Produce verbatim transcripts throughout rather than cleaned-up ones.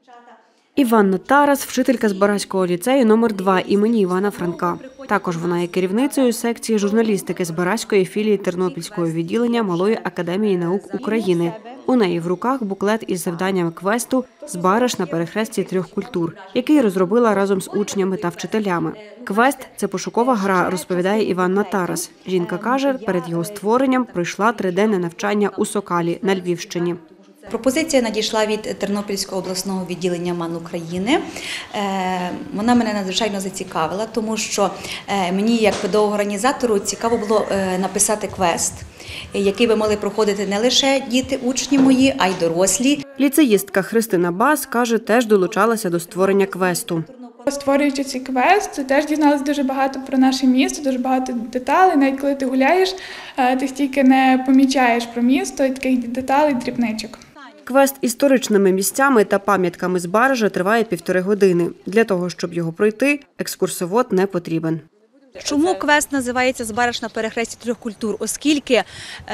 Іванна Тарас – вчителька Збаразького ліцею номер два імені Івана Франка. Також вона є керівницею секції журналістики Збаразької філії Тернопільського відділення Малої академії наук України. У неї в руках буклет із завданнями квесту «Збараж на перехресті трьох культур», який розробила разом з учнями та вчителями. Квест – це пошукова гра, розповідає Іванна Тарас. Жінка каже, перед його створенням пройшла триденне навчання у Сокалі на Львівщині. Пропозиція надійшла від Тернопільського обласного відділення МАН України. Вона мене надзвичайно зацікавила, тому що мені, як педагогу-організатору, цікаво було написати квест, який би могли проходити не лише діти, учні мої, а й дорослі. Ліцеїстка Христина Бас, каже, теж долучалася до створення квесту. Створюючи цей квест, теж дізналася дуже багато про наше місто, дуже багато деталей. Навіть коли ти гуляєш, ти стільки не помічаєш про місто, і таких деталей, дрібничок. Квест історичними місцями та пам'ятками Збаража триває півтори години. Для того, щоб його пройти, екскурсовод не потрібен. Чому квест називається «Збараж на перехресті трьох культур»? Оскільки,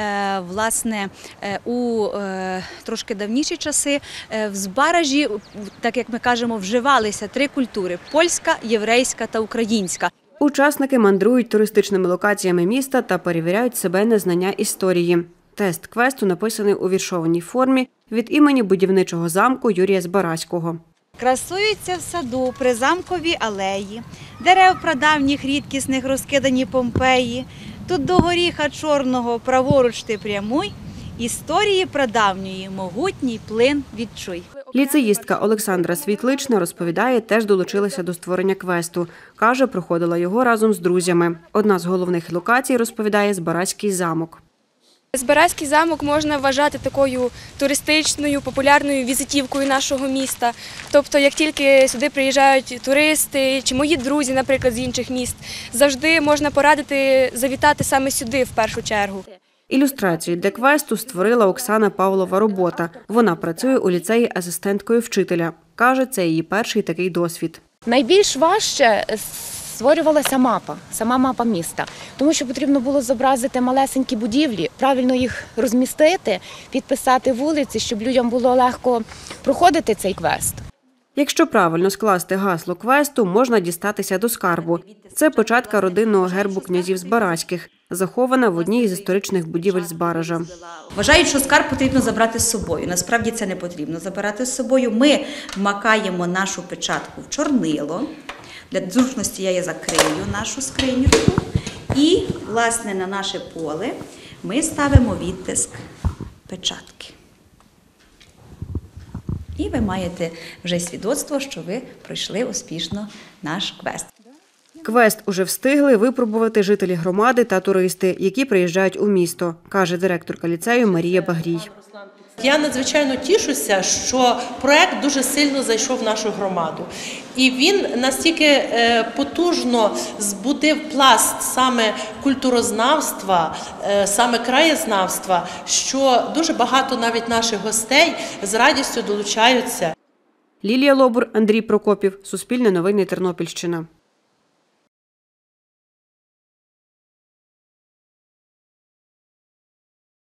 власне, у трошки давніші часи в Збаражі, так як ми кажемо, вживалися три культури – польська, єврейська та українська. Учасники мандрують туристичними локаціями міста та перевіряють себе на знання історії. Тест квесту написаний у віршованій формі від імені будівничого замку Юрія Збаразького. Красуються в саду при замковій алеї, дерев прадавніх рідкісних розкидані Помпеї. Тут до горіха чорного праворуч ти прямуй, історії прадавньої могутній плин відчуй. Ліцеїстка Олександра Світлична розповідає, теж долучилася до створення квесту. Каже, проходила його разом з друзями. Одна з головних локацій, розповідає, Збаразький замок. Збаразький замок можна вважати такою туристичною, популярною візитівкою нашого міста. Тобто, як тільки сюди приїжджають туристи чи мої друзі, наприклад, з інших міст, завжди можна порадити завітати саме сюди в першу чергу. Ілюстрації для квесту створила Оксана Павлова робота. Вона працює у ліцеї асистенткою вчителя. Каже, це її перший такий досвід. Найбільш важче створювалася мапа, сама мапа міста, тому що потрібно було зобразити малесенькі будівлі, правильно їх розмістити, підписати вулиці, щоб людям було легко проходити цей квест. Якщо правильно скласти гасло квесту, можна дістатися до скарбу. Це початка родинного гербу князів Збаразьких, захована в одній із історичних будівель Збаража. Вважають, що скарб потрібно забрати з собою. Насправді це не потрібно забирати з собою. Ми вмакаємо нашу печатку в чорнило. Для зручності я закрию нашу скринючку. І, власне, на наше поле ми ставимо відтиск печатки. І ви маєте вже свідоцтво, що ви пройшли успішно наш квест. Квест уже встигли випробувати жителі громади та туристи, які приїжджають у місто, каже директорка ліцею Марія Багрій. Я надзвичайно тішуся, що проект дуже сильно зайшов в нашу громаду. І він настільки потужно збудив пласт саме культурознавства, саме краєзнавства, що дуже багато навіть наших гостей з радістю долучаються. Лілія Лобур, Андрій Прокопів. Суспільне новини, Тернопільщина.